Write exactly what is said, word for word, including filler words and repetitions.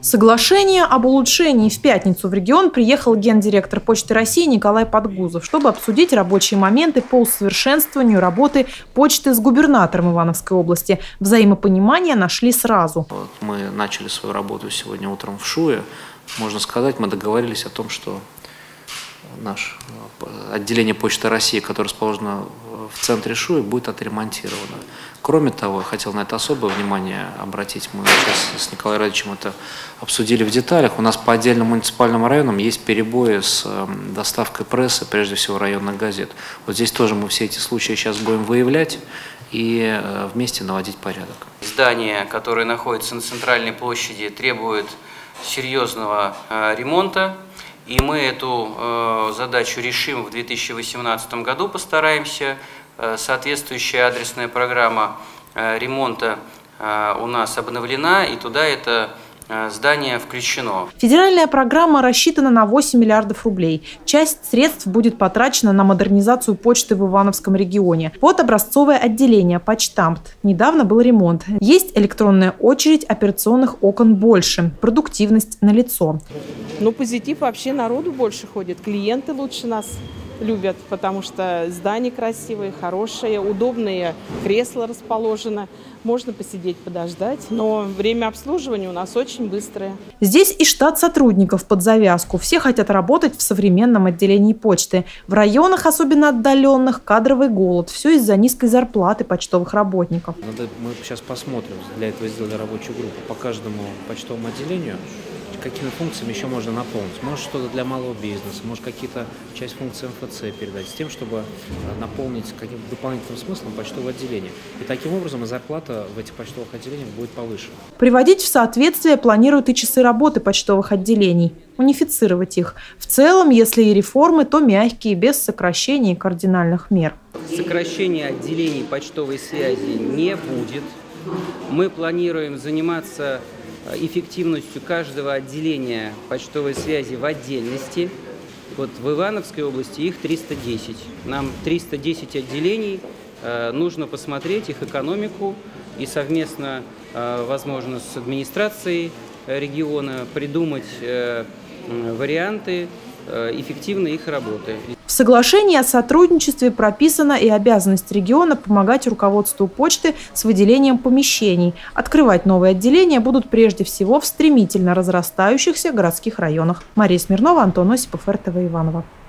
Соглашение об улучшении. В пятницу в регион приехал гендиректор Почты России Николай Подгузов, чтобы обсудить рабочие моменты по усовершенствованию работы почты с губернатором Ивановской области. Взаимопонимание нашли сразу. Вот мы начали свою работу сегодня утром в Шуе. Можно сказать, мы договорились о том, что наше отделение Почты России, которое расположено в центре Шуи, будет отремонтировано. Кроме того, я хотел на это особое внимание обратить. Мы сейчас с Николаем Радовичем это обсудили в деталях. У нас по отдельным муниципальным районам есть перебои с доставкой прессы, прежде всего районных газет. Вот здесь тоже мы все эти случаи сейчас будем выявлять и вместе наводить порядок. Здание, которое находится на центральной площади, требует серьезного ремонта. И мы эту э, задачу решим в две тысячи восемнадцатом году, постараемся. Э, соответствующая адресная программа э, ремонта э, у нас обновлена, и туда это э, здание включено. Федеральная программа рассчитана на восемь миллиардов рублей. Часть средств будет потрачена на модернизацию почты в Ивановском регионе. Вот образцовое отделение «Почтамт». Недавно был ремонт. Есть электронная очередь, операционных окон больше. Продуктивность налицо. Ну, позитив, вообще народу больше ходит, клиенты лучше нас любят, потому что здания красивые, хорошие, удобные, кресла расположены, можно посидеть, подождать, но время обслуживания у нас очень быстрое. Здесь и штат сотрудников под завязку. Все хотят работать в современном отделении почты. В районах, особенно отдаленных, кадровый голод. Все из-за низкой зарплаты почтовых работников. Надо, мы сейчас посмотрим, для этого сделали рабочую группу по каждому почтовому отделению, какими функциями еще можно наполнить. Может, что-то для малого бизнеса, может, какие-то часть функций эм эф цэ передать, с тем, чтобы наполнить каким-то дополнительным смыслом почтовое отделение. И таким образом и зарплата в этих почтовых отделениях будет повыше. Приводить в соответствие планируют и часы работы почтовых отделений, унифицировать их. В целом, если и реформы, то мягкие, без сокращений и кардинальных мер. Сокращения отделений почтовой связи не будет. Мы планируем заниматься эффективностью каждого отделения почтовой связи в отдельности. Вот в Ивановской области их триста десять. Нам триста десять отделений, э, нужно посмотреть их экономику и совместно, э, возможно, с администрацией региона придумать э, варианты э, эффективной их работы. В соглашении о сотрудничестве прописана и обязанность региона помогать руководству почты с выделением помещений. Открывать новые отделения будут прежде всего в стремительно разрастающихся городских районах. Мария Смирнова, Антон Осипов, эр тэ вэ Иваново.